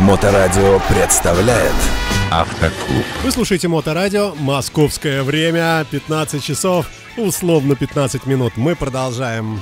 Моторадио представляет Автоклуб. Вы слушаете Моторадио, московское время, 15 часов, условно 15 минут. Мы продолжаем.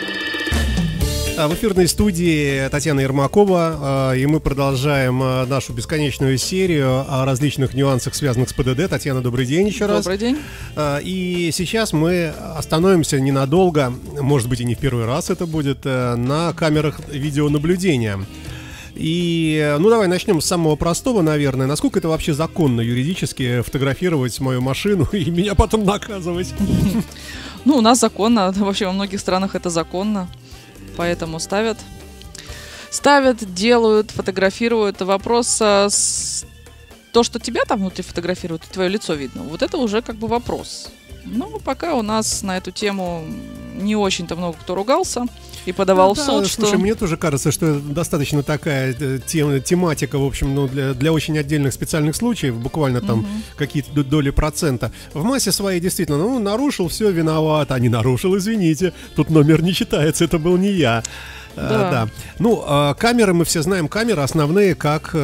В эфирной студии Татьяна Ермакова, и мы продолжаем нашу бесконечную серию о различных нюансах, связанных с ПДД. Татьяна, добрый день еще раз. Добрый день. И сейчас мы остановимся ненадолго, может быть и не в первый раз это будет, на камерах видеонаблюдения. И, давай начнем с самого простого, наверное. Насколько это вообще законно юридически фотографировать мою машину и меня потом наказывать? У нас законно, вообще во многих странах это законно, поэтому ставят, делают, фотографируют. Вопрос, то, что тебя там внутри фотографируют, твое лицо видно, вот это уже как бы вопрос. Пока у нас на эту тему не очень-то много кто ругался и подавал в суд. Слушай, мне тоже кажется, что это достаточно такая тематика, в общем, для очень отдельных специальных случаев, буквально там какие-то доли процента. В массе своей действительно, нарушил, все, виноват, а не нарушил, извините, тут номер не читается, это был не я. Да. Камеры, мы все знаем, камеры основные,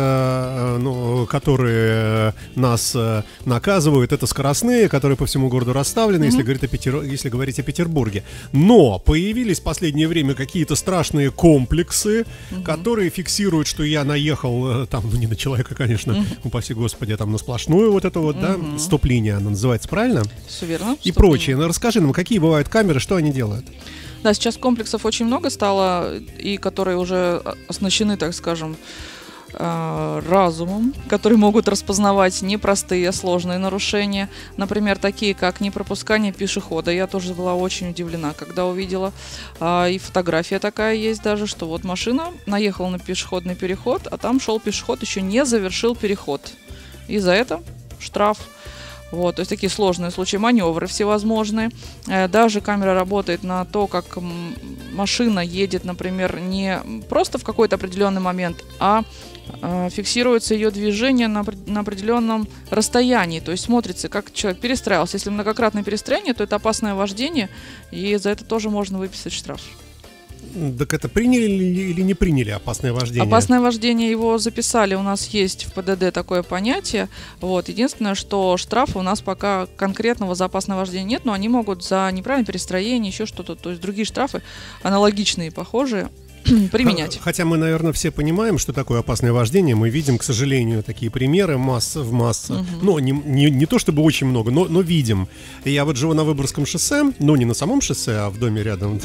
которые нас наказывают, это скоростные, которые по всему городу расставлены, если говорить о Петербурге. Но появились в последнее время какие-то страшные комплексы, которые фиксируют, что я наехал, не на человека, конечно, упаси господи, на сплошную вот эту стоп-линия, она называется, правильно? Все верно. И прочее. Расскажи нам, какие бывают камеры, что они делают? Да, сейчас комплексов очень много стало, и которые уже оснащены, так скажем, разумом, которые могут распознавать непростые, а сложные нарушения. Например, такие, как непропускание пешехода. Я тоже была очень удивлена, когда увидела. И фотография такая есть даже, что вот машина наехала на пешеходный переход, а там шел пешеход, еще не завершил переход. И за это штраф. То есть такие сложные случаи, маневры всевозможные. Даже камера работает на то, как машина едет, например, не просто в какой-то определенный момент, а фиксируется ее движение на определенном расстоянии. То есть смотрится, как человек перестраивался. Если многократное перестроение, то это опасное вождение, и за это тоже можно выписать штраф. Так это приняли или не приняли опасное вождение? Опасное вождение его записали, у нас есть в ПДД такое понятие. Единственное, что штрафа у нас пока конкретного за опасное вождение нет, но они могут за неправильное перестроение, еще что-то, то есть другие штрафы аналогичные, похожие, применять. Хотя мы, наверное, все понимаем, что такое опасное вождение. Мы видим, к сожалению, такие примеры масса. Не то чтобы очень много, но видим. И я живу на Выборгском шоссе, не на самом шоссе, а в доме рядом.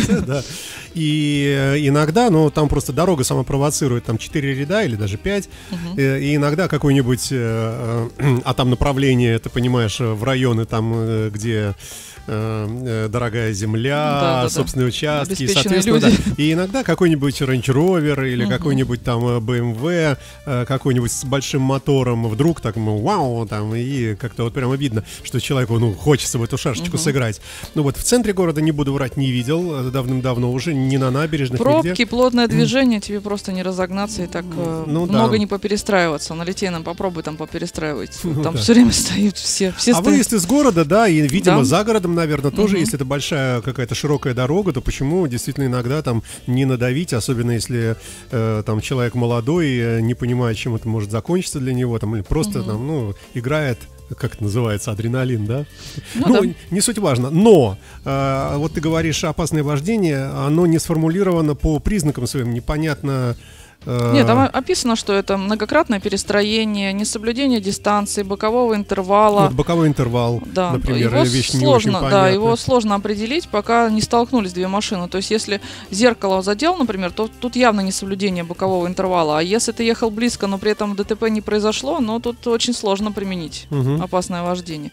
И иногда, там просто дорога сама провоцирует, 4 ряда или даже 5. И иногда какой-нибудь, а там направление, ты понимаешь, в районы там, где дорогая земля, собственные участки, и, соответственно, и иногда какой-нибудь Range Rover или какой-нибудь BMW, какой-нибудь с большим мотором, вдруг вау, и как-то прямо видно, что человеку, хочется в эту шашечку сыграть. В центре города, не буду врать, не видел давным-давно уже, не на набережных, пробки, нигде. Плотное движение, тебе просто не разогнаться и так много не поперестраиваться. На Литейном попробуй там поперестраивать. Там все время стоят все стоят. Выезд из города, и, видимо, за городом, наверное, тоже, если это большая какая-то широкая дорога, то почему действительно иногда не надавить, особенно если человек молодой, не понимает, чем это может закончиться для него, или просто играет, как это называется, адреналин, да? Не суть важно. Но ты говоришь, опасное вождение, оно не сформулировано по признакам своим, непонятно. Нет, там описано, что это многократное перестроение, несоблюдение дистанции, бокового интервала. Боковой интервал, например, его вещь сложно, не очень понятная. Его сложно определить, пока не столкнулись две машины. То есть, если зеркало задел, например, то тут явно несоблюдение бокового интервала. А если ты ехал близко, но при этом ДТП не произошло, тут очень сложно применить опасное вождение.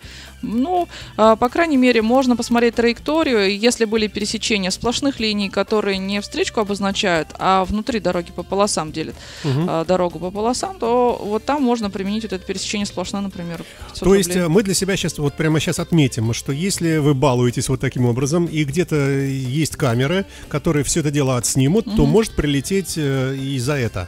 По крайней мере, можно посмотреть траекторию. Если были пересечения сплошных линий, которые не встречку обозначают, а внутри дороги по полосам делит дорогу по полосам, то там можно применить это пересечение сплошное, например. То есть мы для себя прямо сейчас отметим, что если вы балуетесь таким образом, и где-то есть камеры, которые все это дело отснимут, то может прилететь и за это.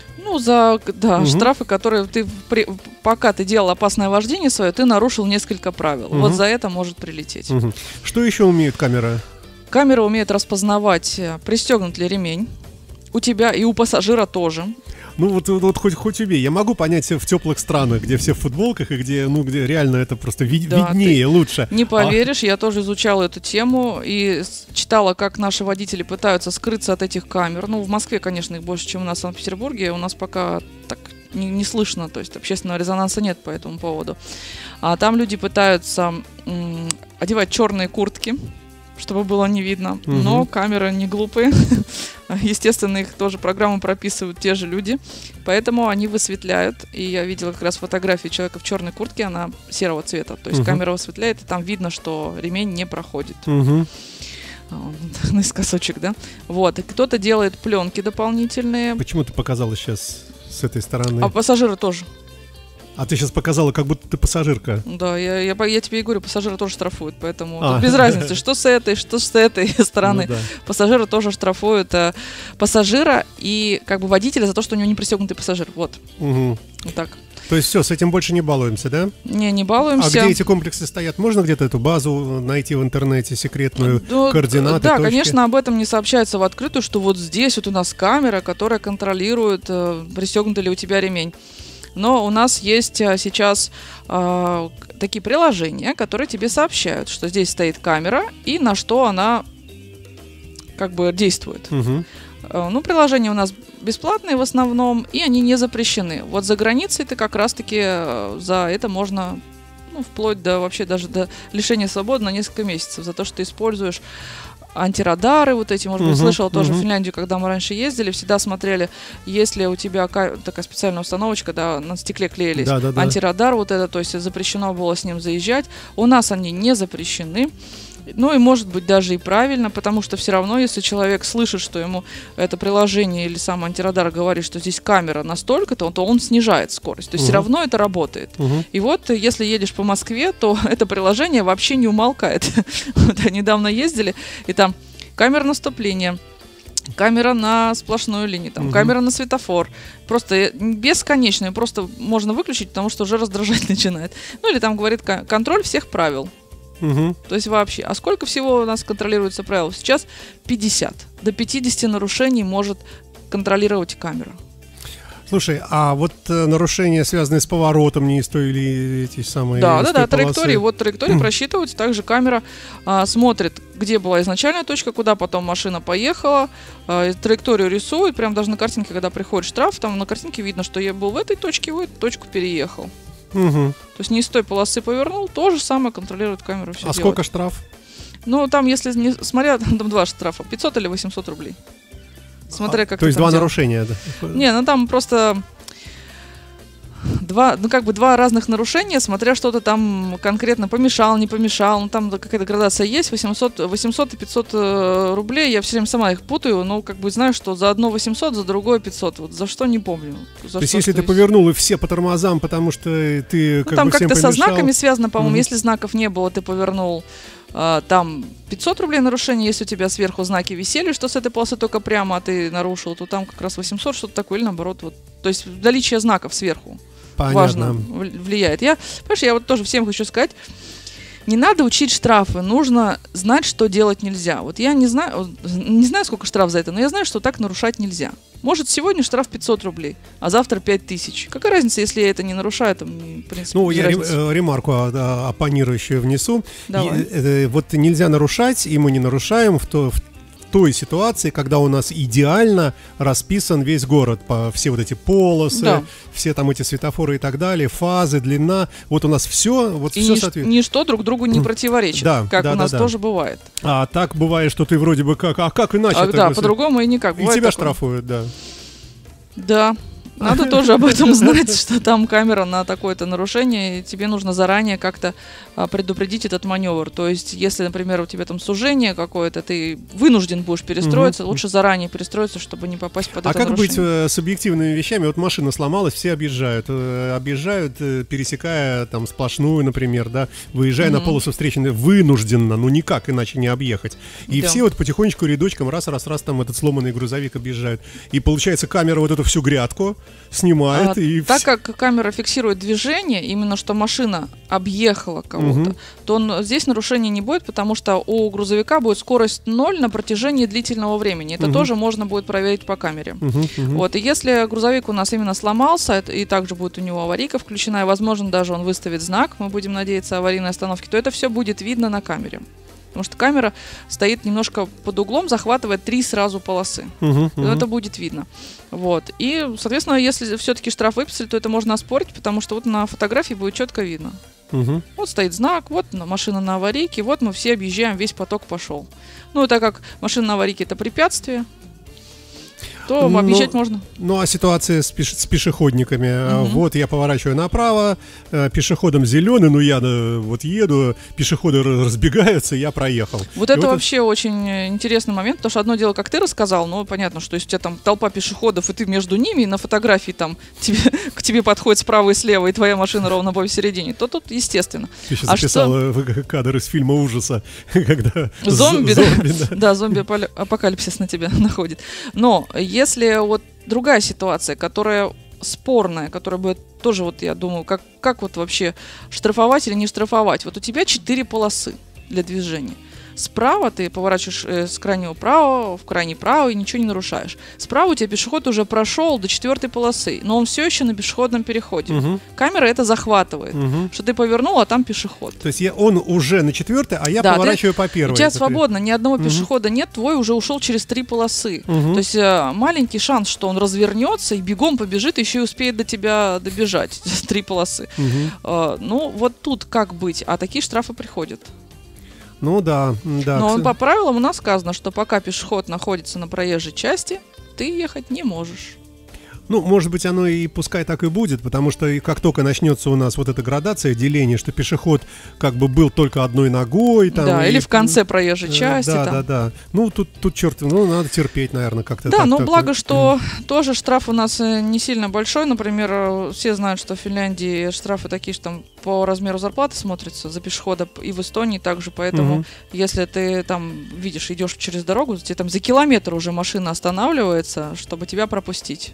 Штрафы, которые пока ты делал опасное вождение свое, ты нарушил несколько правил. За это может прилететь. Что еще умеют камеры? Камера умеет распознавать, пристегнут ли ремень. у тебя и у пассажира тоже. Ну вот хоть убей. Я могу понять в теплых странах, где все в футболках, и где реально это просто виднее, лучше. Не поверишь, я тоже изучала эту тему и читала, как наши водители пытаются скрыться от этих камер. Ну, в Москве, конечно, их больше, чем у нас в Санкт-Петербурге. У нас пока так не слышно, то есть общественного резонанса нет по этому поводу. А там люди пытаются одевать черные куртки, чтобы было не видно. Но камеры не глупые. Естественно, их тоже программу прописывают те же люди. Поэтому они высветляют. И я видела как раз фотографию человека в черной куртке, она серого цвета. То есть камера высветляет, и там видно, что ремень не проходит. Наискосочек, да? Вот. И кто-то делает пленки дополнительные. Почему ты показала сейчас с этой стороны? А пассажиры тоже. А ты сейчас показала, как будто ты пассажирка. Да, я тебе и говорю, пассажиры тоже штрафуют, поэтому тут без разницы, что с этой стороны. Ну, да. Пассажиры тоже штрафуют пассажира и как бы водителя за то, что у него не пристегнутый пассажир. Вот. Вот так. То есть все, с этим больше не балуемся, да? Не балуемся. А где эти комплексы стоят? Можно где-то эту базу найти в интернете, секретную, координаты, да, точки? Конечно, об этом не сообщается в открытую, что вот здесь вот у нас камера, которая контролирует, пристегнутый ли у тебя ремень. Но у нас есть сейчас такие приложения, которые тебе сообщают, что здесь стоит камера и на что она как бы действует. Ну, приложения у нас бесплатные в основном, и они не запрещены. Вот за границей ты как раз-таки за это можно, ну, вплоть до вообще даже до лишения свободы на несколько месяцев за то, что ты используешь антирадары вот эти, может быть, слышал тоже в Финляндию, когда мы раньше ездили, всегда смотрели, есть ли у тебя такая специальная установочка, да, на стекле клеились, антирадар вот это, то есть запрещено было с ним заезжать. У нас они не запрещены. Ну и может быть даже и правильно, потому что все равно, если человек слышит, что ему это приложение или сам антирадар говорит, что здесь камера настолько-то, то он снижает скорость. То есть все равно это работает. И вот если едешь по Москве, то это приложение вообще не умолкает. Вот, недавно ездили, и там камера наступления, камера на сплошную линию, там, камера на светофор. Просто бесконечно, просто можно выключить, потому что уже раздражать начинает. Ну или там говорит контроль всех правил. То есть вообще. А сколько всего у нас контролируется правил? Сейчас 50. До 50 нарушений может контролировать камера. Слушай, а вот нарушения, связанные с поворотом, не стоили эти самые... Да, траектории. Вот траектории просчитываются. Также камера смотрит, где была изначальная точка, куда потом машина поехала. Траекторию рисует. Прям даже на картинке, когда приходит штраф, там на картинке видно, что я был в этой точке, в эту точку переехал. То есть не с той полосы повернул, то же самое контролирует камеру. Все делает. Сколько штраф? Ну, там, если не смотря, там два штрафа, 500 или 800 рублей. Смотря как. То есть два нарушения, да? Не, ну там просто два разных нарушения, смотря что ты там конкретно помешал, не помешал. Ну, там какая-то градация есть, 800 и 500 рублей. Я все время сама их путаю, но как бы знаю, что за одно 800, за другое 500. Вот за что не помню. То есть если ты повернул и все по тормозам, потому что ты как там бы всем как-то помешал... со знаками связано, по-моему. Если знаков не было, ты повернул, там 500 рублей нарушение. Если у тебя сверху знаки висели, что с этой полосы только прямо, а ты нарушил, то там как раз 800, что-то такое, или наоборот. Вот. То есть наличие знаков сверху. Важно, влияет. Понимаешь, я вот тоже всем хочу сказать, не надо учить штрафы, нужно знать, что делать нельзя. Вот я не знаю, сколько штраф за это, но я знаю, что так нарушать нельзя. Может, сегодня штраф 500 рублей, а завтра 5000. Какая разница, если я это не нарушаю? Там, в принципе, ну, я ремарку оппонирующую внесу. Вот нельзя нарушать, и мы не нарушаем в той ситуации, когда у нас идеально расписан весь город, все вот эти полосы, все там эти светофоры и так далее, фазы, длина, вот у нас все, вот и все соответствует. Ничто друг другу не противоречит, как у нас тоже бывает. А так бывает, что ты вроде бы как иначе? Да, по-другому и никак. И тебя штрафуют, да. Да. Надо тоже об этом знать, что там камера на такое-то нарушение, и тебе нужно заранее как-то предупредить этот маневр. То есть, если, например, у тебя там сужение какое-то, ты вынужден будешь перестроиться, лучше заранее перестроиться, чтобы не попасть под это нарушение. А как быть с объективными вещами? Вот машина сломалась, все объезжают, пересекая там сплошную, например, да, выезжая на полосу встречной, вынужденно, ну никак иначе не объехать. И все вот потихонечку рядочком раз там этот сломанный грузовик объезжают. И получается, камера вот эту всю грядку снимает и... Так как камера фиксирует движение, именно что машина объехала кого-то, то здесь нарушений не будет, потому что у грузовика будет скорость 0 на протяжении длительного времени. Это тоже можно будет проверить по камере. Вот. И если грузовик у нас именно сломался, и также будет у него аварийка включена, и, возможно, даже он выставит знак, мы будем надеяться, аварийной остановки, то это все будет видно на камере. Потому что камера стоит немножко под углом, захватывает 3 сразу полосы. Это будет видно. Вот. И, соответственно, если все-таки штраф выписали, то это можно оспорить, потому что вот на фотографии будет четко видно. Вот стоит знак, вот машина на аварийке, вот мы все объезжаем, весь поток пошел. Ну, так как машина на аварийке — это препятствие, то объезжать можно. Ну, а ситуация с пешеходниками? Вот я поворачиваю направо, пешеходом зеленый, ну я вот еду, пешеходы разбегаются, я проехал. Вот это вообще очень интересный момент, потому что одно дело, как ты рассказал, ну, понятно, что если у тебя там толпа пешеходов, и ты между ними, и на фотографии там к тебе подходит справа и слева, и твоя машина ровно посередине, то тут естественно. Ты сейчас записал кадр из фильма ужаса, когда зомби, да, зомби-апокалипсис на тебя находит. Но если вот другая ситуация, которая спорная, которая будет тоже, вот я думаю, как вот вообще штрафовать или не штрафовать. Вот у тебя 4 полосы для движения. Справа ты поворачиваешь с крайнего правого в крайний правый и ничего не нарушаешь. Справа у тебя пешеход уже прошел до 4 полосы, но он все еще на пешеходном переходе. Камера это захватывает, что ты повернул, а там пешеход. То есть он уже на 4, а я поворачиваю по первой. У тебя свободно, ни одного пешехода нет, твой уже ушел через 3 полосы. То есть маленький шанс, что он развернется и бегом побежит, еще и успеет до тебя добежать. 3 полосы. Ну вот тут как быть? А такие штрафы приходят. Ну да. Но по правилам у нас сказано, что пока пешеход находится на проезжей части, ты ехать не можешь. Ну, может быть, оно и пускай так и будет, потому что как только начнется у нас вот эта градация, деление, что пешеход как бы был только одной ногой. Там, да, или в конце проезжей части. Да. Ну, тут черт, надо терпеть, наверное, как-то. Да, но благо, что тоже штраф у нас не сильно большой. Например, все знают, что в Финляндии штрафы такие, что там по размеру зарплаты смотрятся за пешехода, и в Эстонии также, поэтому если ты там видишь, идешь через дорогу, тебе там за километр уже машина останавливается, чтобы тебя пропустить.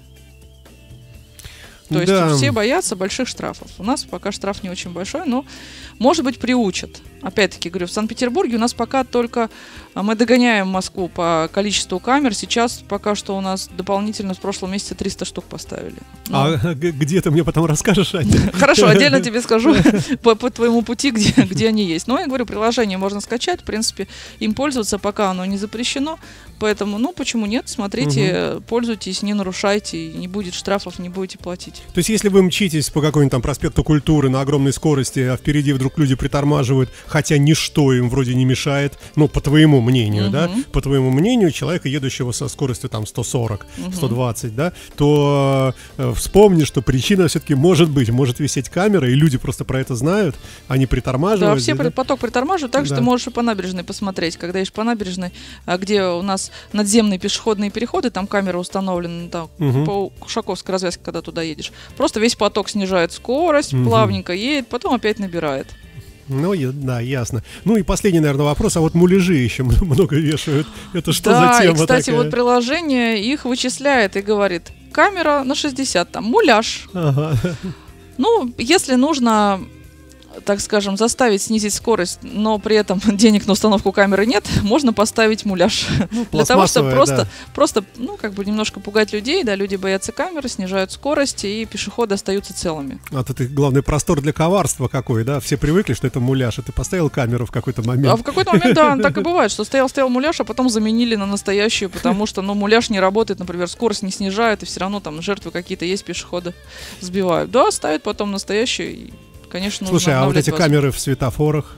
То есть все боятся больших штрафов. У нас пока штраф не очень большой, но, может быть, приучат. Опять-таки, говорю, в Санкт-Петербурге у нас пока только мы догоняем Москву по количеству камер. Сейчас пока что у нас дополнительно с прошлого месяца 300 штук поставили. А где ты мне потом расскажешь, Аня? Хорошо, отдельно тебе скажу по твоему пути, где они есть. Но я говорю, приложение можно скачать, в принципе, им пользоваться, пока оно не запрещено. Поэтому, почему нет? Смотрите, пользуйтесь, не нарушайте, не будет штрафов, не будете платить. То есть, если вы мчитесь по какому-нибудь там проспекту Культуры на огромной скорости, а впереди вдруг люди притормаживают, хотя ничто им вроде не мешает, по твоему мнению, да, по твоему мнению, человека, едущего со скоростью там 140, 120, да, то вспомни, что причина все-таки может висеть камера, и люди просто про это знают, они притормаживают. Да, все поток притормаживают, так что ты можешь и по набережной посмотреть, когда едешь по набережной, где у нас надземные пешеходные переходы, там камера установлена, по Ушаковской развязке, когда туда едешь. Просто весь поток снижает скорость, плавненько едет, потом опять набирает. Ну, да, ясно. Ну и последний, наверное, вопрос. А вот муляжи еще много вешают. Это что за тема? Да, и, кстати, такая? Вот приложение их вычисляет и говорит, камера на 60, там, муляж. Ага. Ну, если нужно, так скажем, заставить снизить скорость, но при этом денег на установку камеры нет, можно поставить муляж. Для того, чтобы просто, немножко пугать людей, да, люди боятся камеры, снижают скорость, и пешеходы остаются целыми. А тут главный простор для коварства какой, да? Все привыкли, что это муляж, и ты поставил камеру в какой-то момент. А в какой-то момент, да, так и бывает, что стоял муляж, а потом заменили на настоящую, потому что, муляж не работает, например, скорость не снижает, и все равно там жертвы какие-то есть, пешеходы сбивают. Да, ставят потом настоящую. Конечно, слушай, а вот эти камеры в светофорах?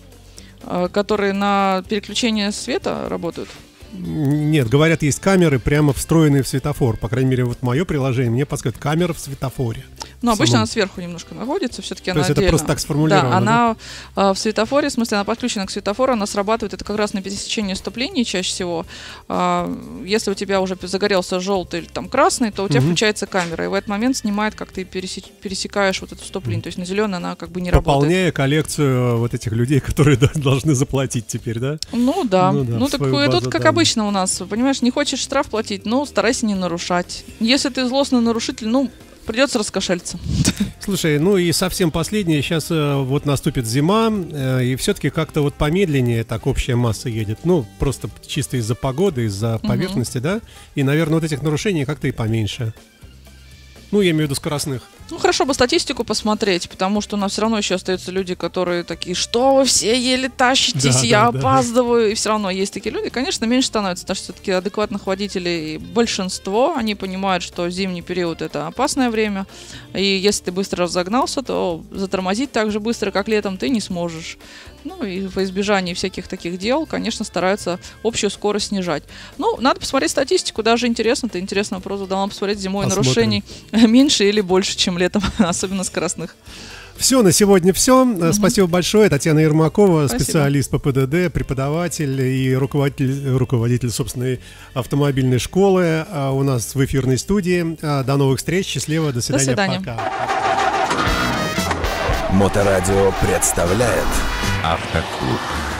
Которые на переключение света работают? Нет, говорят, есть камеры прямо встроенные в светофор. По крайней мере, вот мое приложение мне подсказывает камера в светофоре. Ну, обычно она сверху немножко находится, все-таки она отдельно. То есть это просто так сформулировано? Да, она в светофоре, в смысле, она подключена к светофору, она срабатывает, это как раз на пересечении ступлений чаще всего. Если у тебя уже загорелся желтый или там красный, то у тебя включается камера, и в этот момент снимает, как ты пересекаешь вот эту ступлень. То есть на зеленой она как бы не работает. Пополняя коллекцию вот этих людей, которые должны заплатить теперь, да? Ну да. Ну так тут как обычно у нас, понимаешь, не хочешь штраф платить, ну старайся не нарушать. Если ты злостный нарушитель, ну придется раскошелиться. Слушай, ну и совсем последнее, сейчас вот наступит зима, и все-таки как-то вот помедленнее так общая масса едет, ну просто чисто из-за погоды, из-за поверхности, да? И, наверное, вот этих нарушений как-то и поменьше. Ну, я имею в виду скоростных. Ну, хорошо бы статистику посмотреть, потому что у нас все равно еще остаются люди, которые такие, что вы все еле тащитесь, я опаздываю, и все равно есть такие люди. Конечно, меньше становится, потому что все-таки адекватных водителей большинство, они понимают, что зимний период это опасное время, и если ты быстро разогнался, то затормозить так же быстро, как летом, ты не сможешь. Ну, и во избежание всяких таких дел, конечно, стараются общую скорость снижать. Ну, надо посмотреть статистику, даже интересно, ты интересный вопрос задал, надо посмотреть зимой нарушений меньше или больше, чем летом, особенно скоростных. Все, на сегодня все. Спасибо большое. Татьяна Ермакова, специалист по ПДД, преподаватель и руководитель собственной автомобильной школы у нас в эфирной студии. До новых встреч, счастливо, до свидания. До свидания. Пока. Моторадио представляет Автоклуб.